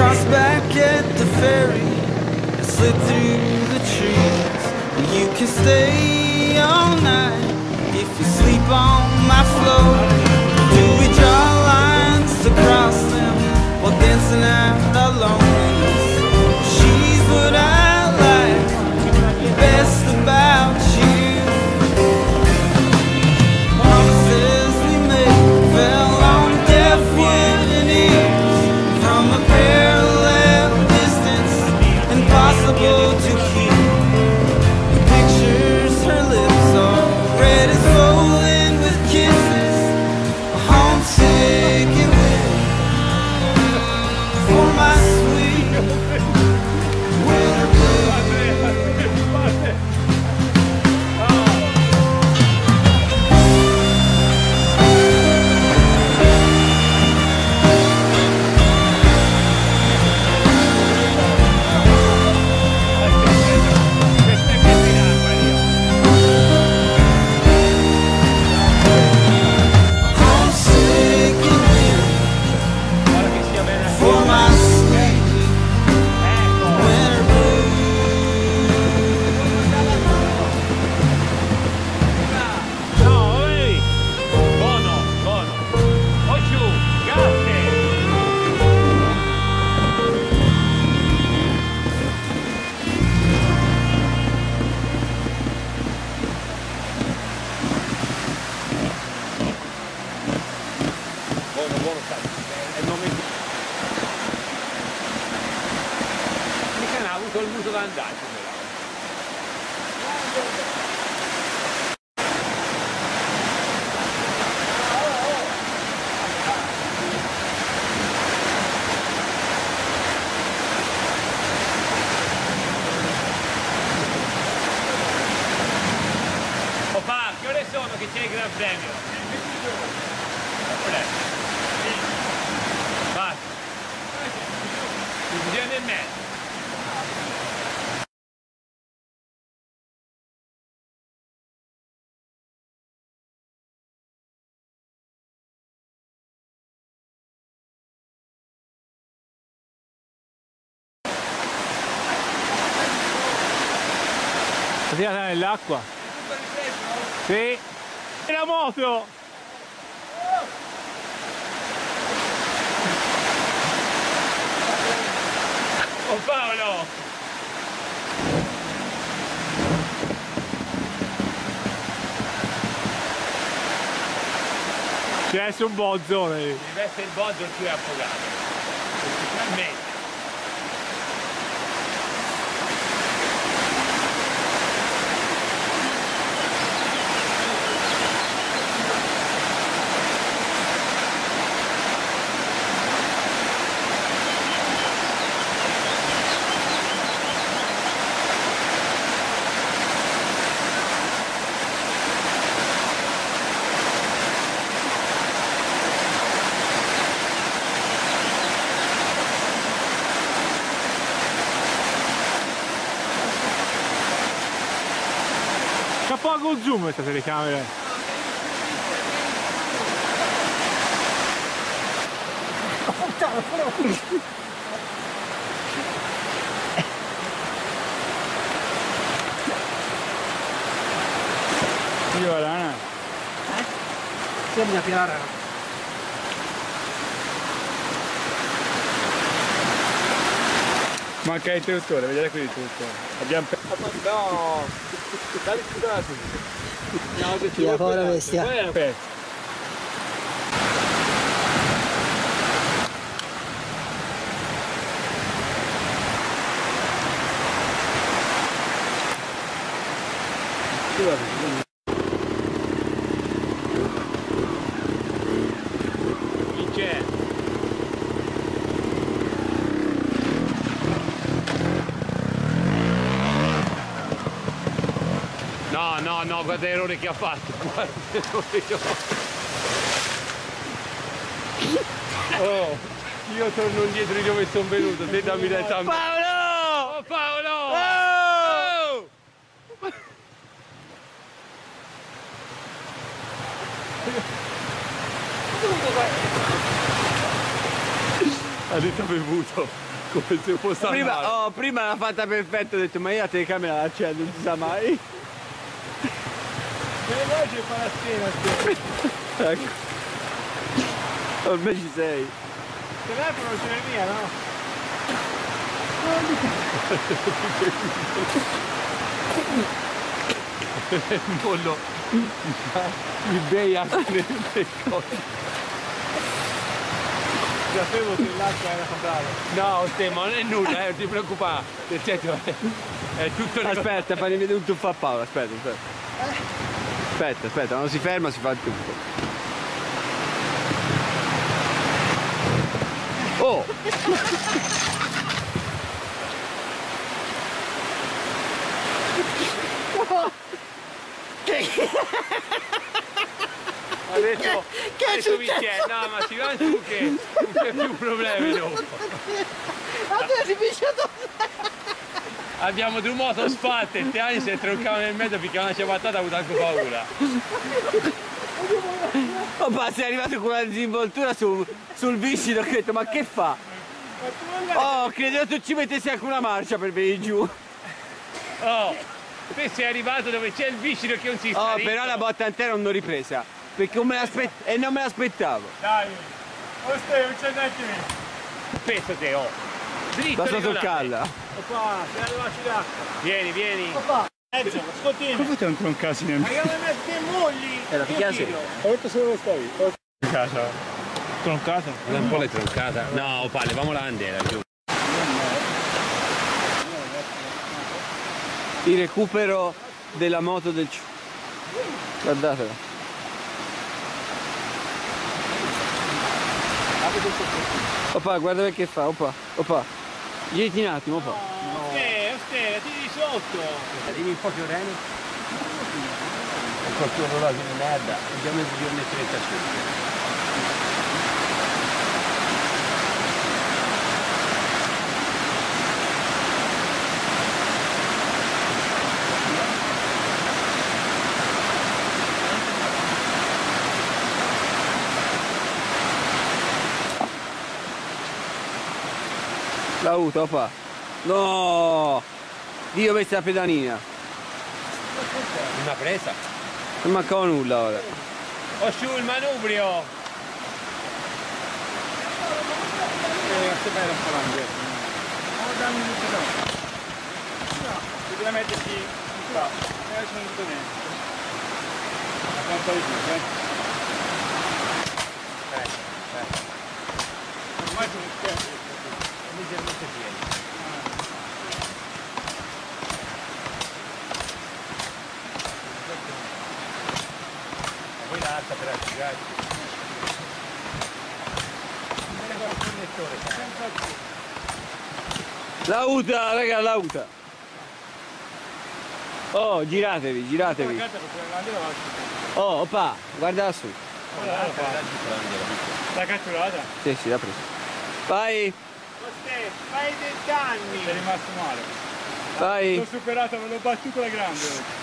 cross back at the ferry and slip through the trees. You can stay all night if you sleep on my floor. Do we draw lines to cross them while dancing out our loneliness? She's what I like best about you. Promises we made fell on deaf wooden ears from a parallel distance, impossible to keep. Pictures her lips all red and swollen with kisses, homesick and weary for my sweet winter blue. Il muso da andare. Papà, che ore sono che c'è il Gran Premio? Basta. 2 giorni e mezzo. Tirata nell'acqua. Sì. E la moto! Oh Paolo! C'è adesso un bozzone lì. Deve essere il bozzo il più affogato. Finalmente. C'ha poco zoom questa telecamera. Io rana. Sembra piara. Manca il interruttore, vedete qui il interruttore. Abbiamo No! Dai, scusate! No, che ci La povera bestia. aspetta. Chi c'è? No, no, no, guarda l'errore che ha fatto, guarda l'errore che ha fatto. Oh, io torno indietro di dove sono venuto, te dammi la zampa. Paolo! Oh Paolo! Oh! Ha detto bevuto. come se fosse Prima, prima l'ha fatta perfetta, ho detto ma io la telecamera la accendo, non si sa mai. E poi c'è Palazzina. Ecco. Ormai ci sei. Il telefono ce l'è mia, no? il pollo i bei anche le cose. Sapevo che l'acqua era brava. No, te, ma non è nulla, non ti preoccupare. Certo, è tutto Aspetta, fammi vedere un tuffo a Paolo, aspetta. Aspetta, quando si ferma si fa il tuffo. Oh! Ha detto, adesso mi c'è, no ma si va su che non c'è più problemi dopo. Abbiamo due moto asfalte e te anni se troncava nel mezzo perché una ciabattata ha avuto anche paura. Oh, ma sei arrivato con una disinvoltura sul viscido, che ho detto, ma che fa? Oh, credevo tu ci mettessi anche una marcia per venire giù. Oh, te sei arrivato dove c'è il viscido che non si sta. Oh, però la botta intera non l'ho ripresa, perché non me l'aspettavo. Dai, Oste, non c'è neanche me. Penso te, oh. Dritto Basta regolare. toccarla. Papà, sei arrivato d'acqua. Vieni. Papà, mezzo, ascoltino. Come fate un troncassi nel mezzo? Ma io mi metto in mogli. La picchiase? Ho detto solo dove stavi. Troncata. Troncata? Un po' l'è troncata. No, pa, levamo la bandera giù. Il recupero della moto del guardatela. Oppa, guarda che fa, oppa. Girati un attimo, oppa. Oste, tiri sotto. Dimmi un po' che oreno. Ecco il tuo orologio di merda. Abbiamo messo giorni e 30 su. L'ha avuto, oppa. No! Dio, questa è la pedalina. Una presa. Non mancava nulla ora. Ho su il manubrio. Questo bello un po' l'angolo. Dammi un po' no. Bisogna mettersi in qua. E sono tutto dentro. La pianta di più, Ormai sono scherzi. Leggermente pieni. Poi l'altra per asciugare. Lauta, raga, lauta. Oh, giratevi. Oh, oppa, guarda su. L'ha catturata? Sì, l'ha presa. Vai, Oste, fai 20 anni! Sei rimasto male. vai. L'ho superato, me l'ho battuto la grande.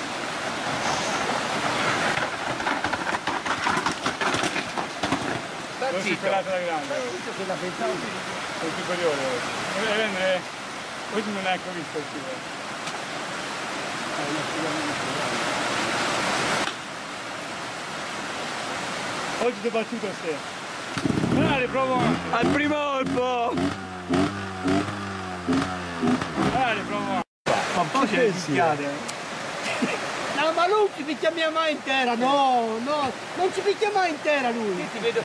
L'ho superato la grande. Sono superiore oggi. Oggi non è ancora visto il cibo. Oggi ti ho battuto te. Dai, provo! Al primo colpo. Dai, provo! Ma poi c'è No, ma lui ci picchia mia mai intera, no, non ci picchia mai intera lui.